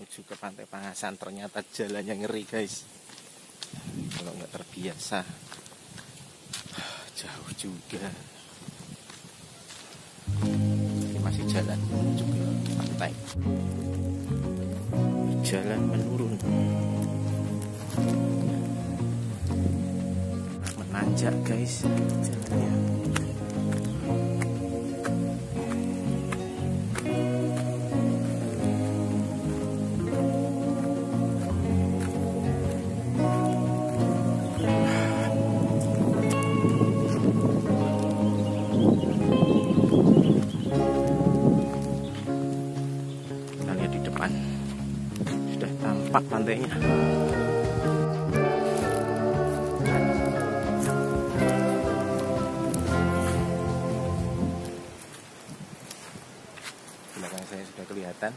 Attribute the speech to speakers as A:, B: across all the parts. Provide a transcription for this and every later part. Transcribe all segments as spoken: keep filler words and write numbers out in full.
A: menuju ke Pantai Pangasan. Ternyata jalannya ngeri guys, kalau nggak terbiasa. Jauh juga. Ini masih jalan menuju ke pantai. Jalan menurun, menanjak guys jalannya. Kita lihat di depan, sudah tampak pantainya. Belakang saya sudah kelihatan.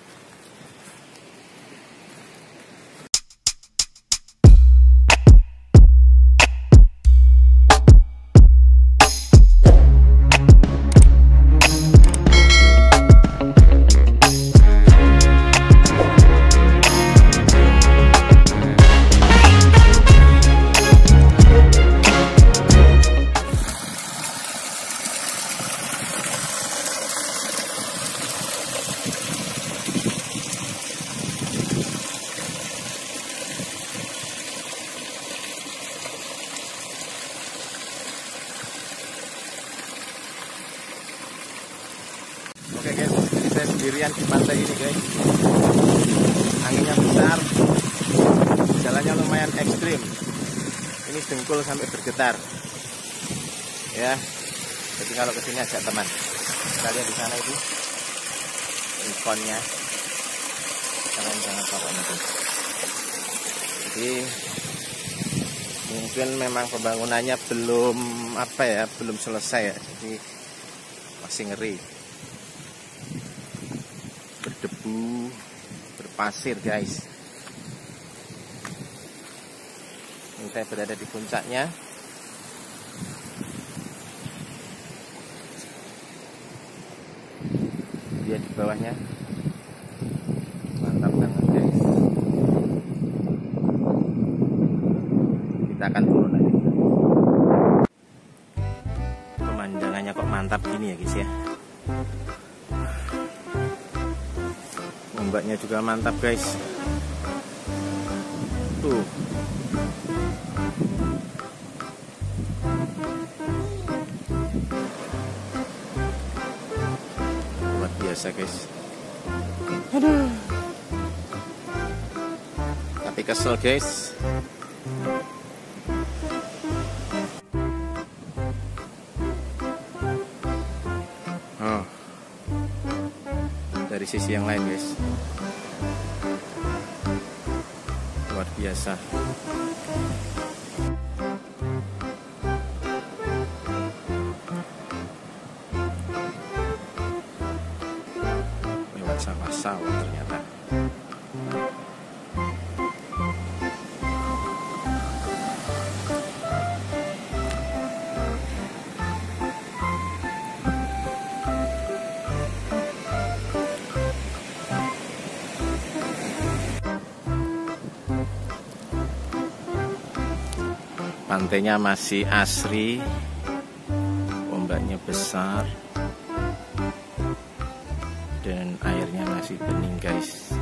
A: Oke guys, saya sendirian di pantai ini guys. Anginnya besar, jalannya lumayan ekstrim. Ini dengkul sampai bergetar. Ya, jadi kalau kesini ajak teman. Kita lihat di sana itu ikonnya. Kalian jangan tahu nanti. Jadi mungkin memang pembangunannya belum apa ya, belum selesai ya. Jadi masih ngeri. Berdebu, berpasir guys. Ini saya berada di puncaknya. Dia di bawahnya. Mantap banget guys. Kita akan turun lagi. Pemandangannya kok mantap gini ya guys ya. Ombaknya juga mantap guys. Tuh. Luar biasa guys. Aduh. Tapi kesel guys. Oh. Dari sisi yang lain guys, luar biasa. Lewat sawah-sawah ternyata. Pantainya masih asri, ombaknya besar, dan airnya masih bening guys.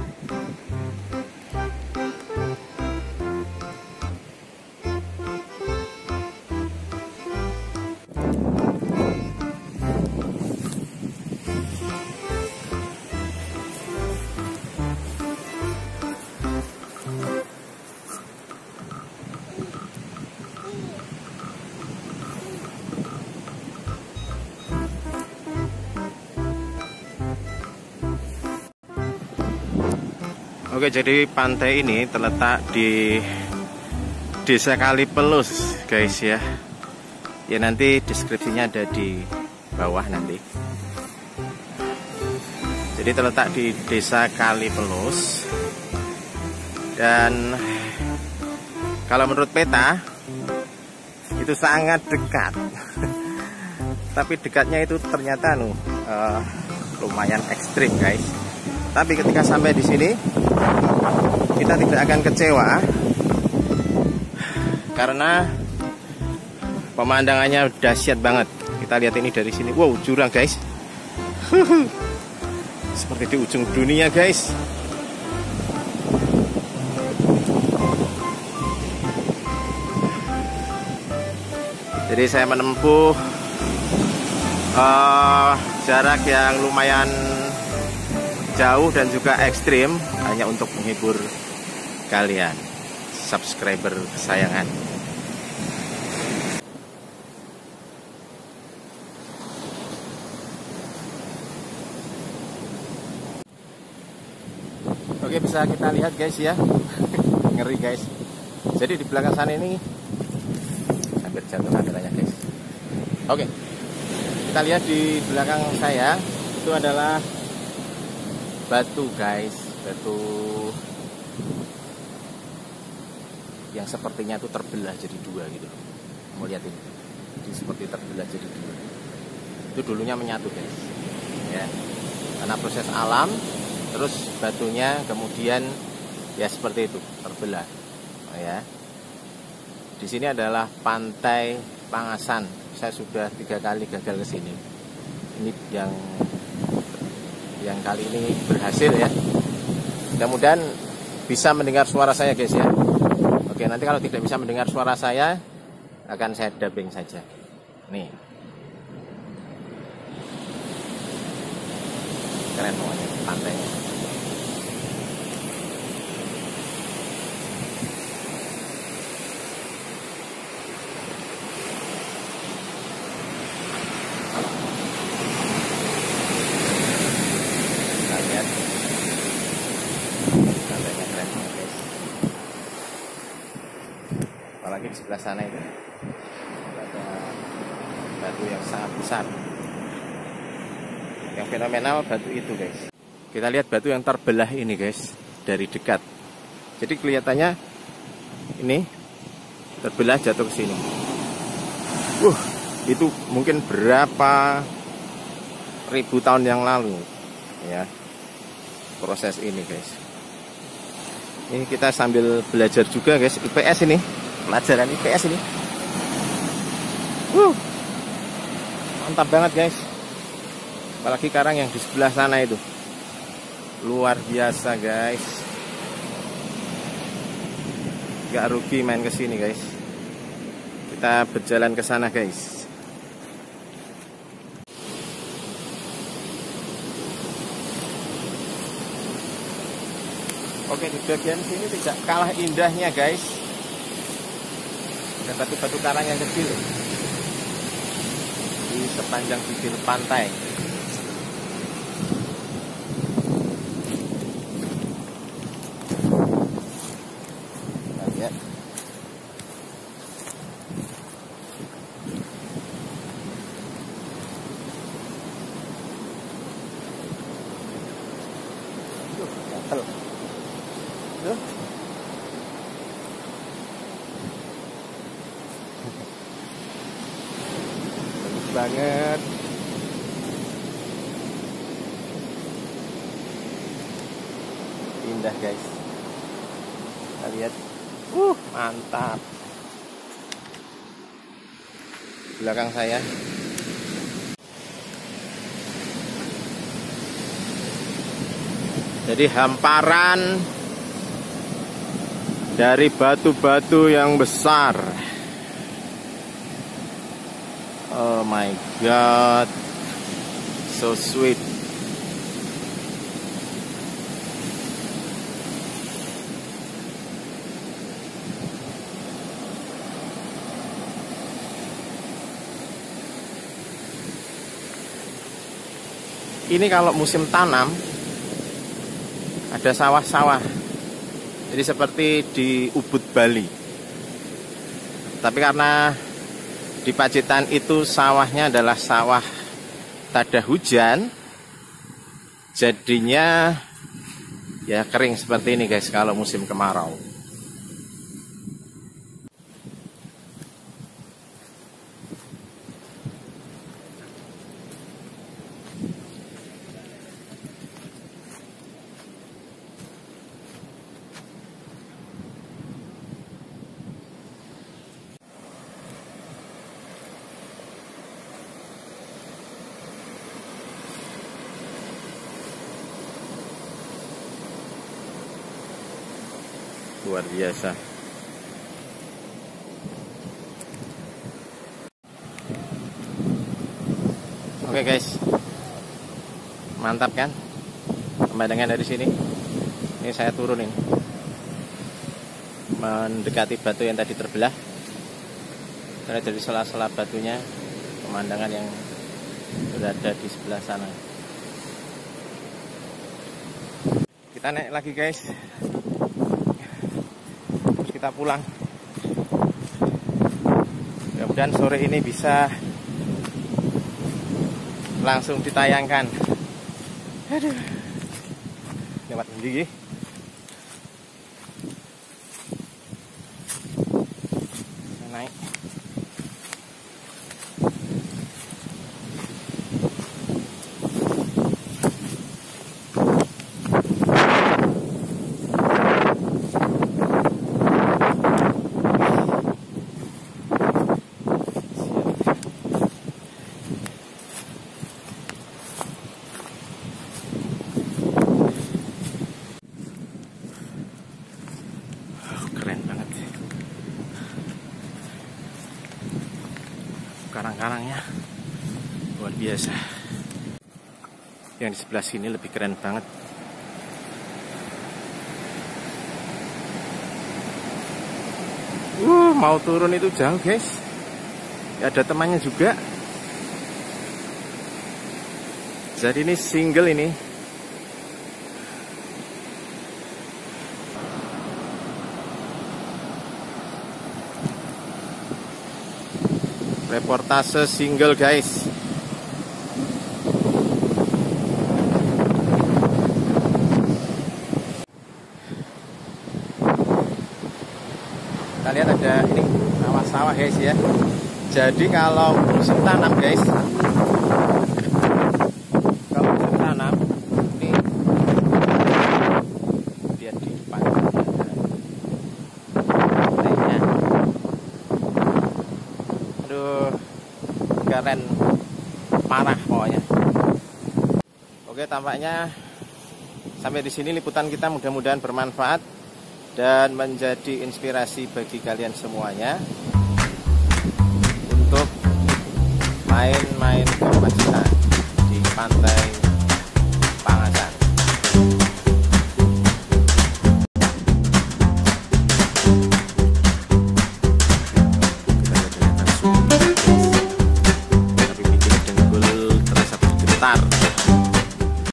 A: Oke, jadi pantai ini terletak di Desa Kalipelus guys ya. Ya nanti deskripsinya ada di bawah nanti. Jadi terletak di Desa Kalipelus. Dan kalau menurut peta itu sangat dekat. Tapi dekatnya itu ternyata nu uh, lumayan ekstrim guys. Tapi ketika sampai di sini kita tidak akan kecewa karena pemandangannya dahsyat banget. Kita lihat ini dari sini. Wow, jurang guys. Seperti di ujung dunia guys. Jadi saya menempuh uh, jarak yang lumayan jauh dan juga ekstrim hanya untuk menghibur kalian, subscriber kesayangan. Oke, bisa kita lihat guys ya. Ngeri guys. Jadi di belakang sana ini hampir jatuh kameranya guys. Oke, kita lihat di belakang saya itu adalah batu guys, batu yang sepertinya itu terbelah jadi dua gitu. Mau lihat ini, ini seperti terbelah jadi dua. Itu dulunya menyatu guys, ya. Karena proses alam, terus batunya kemudian ya seperti itu terbelah, oh, ya. Di sini adalah Pantai Pangasan. Saya sudah tiga kali gagal ke sini. Ini yang yang kali ini berhasil ya. Mudah-mudahan bisa mendengar suara saya guys ya. Oke, nanti kalau tidak bisa mendengar suara saya akan saya dubbing saja. Nih. Keren pokoknya pantainya. Apalagi di sebelah sana itu ada batu yang sangat besar. Yang fenomenal batu itu guys. Kita lihat batu yang terbelah ini guys dari dekat. Jadi kelihatannya ini terbelah jatuh ke sini. Uh, itu mungkin berapa ribu tahun yang lalu ya proses ini guys. Ini kita sambil belajar juga guys, I P S ini. Pelajaran I P S ini. Uh, mantap banget guys. Apalagi karang yang di sebelah sana itu. Luar biasa guys. Gak rugi main ke sini guys. Kita berjalan ke sana guys. Oke, di bagian sini tidak kalah indahnya guys. Ada batu-batu karang yang kecil di sepanjang bibir pantai. Kita lihat. Tuh, gatel. Tuh. Banget. Indah guys. Kita lihat. Uh, mantap. Belakang saya. Jadi hamparan dari batu-batu yang besar. Oh my god, so sweet. Ini kalau musim tanam ada sawah-sawah. Jadi seperti di Ubud Bali. Tapi karena di Pacitan itu sawahnya adalah sawah tada hujan, jadinya ya kering seperti ini guys kalau musim kemarau. luar biasa. Oke guys, mantap kan pemandangan dari sini. Ini saya turun ini, mendekati batu yang tadi terbelah. Karena dari sela-sela batunya pemandangan yang berada di sebelah sana. Kita naik lagi guys, terus kita pulang. Mudah-mudahan sore ini bisa langsung ditayangkan. Aduh, lewat tinggi. Naik. Karang-karangnya luar biasa. Yang di sebelah sini lebih keren banget. Uh, mau turun itu jauh guys. Ya, ada temannya juga. Jadi ini single ini. Reportase single guys. Kita lihat ada ini sawah-sawah guys ya. Jadi kalau musim tanam guys, kalau musim tanam ini lihat di depan. Aduh, keren parah pokoknya. Oke, tampaknya sampai di sini liputan kita, mudah-mudahan bermanfaat dan menjadi inspirasi bagi kalian semuanya untuk main-main ke rumah kita di pantai Pangasan. Tapi bikin dengkul terasa bergetar.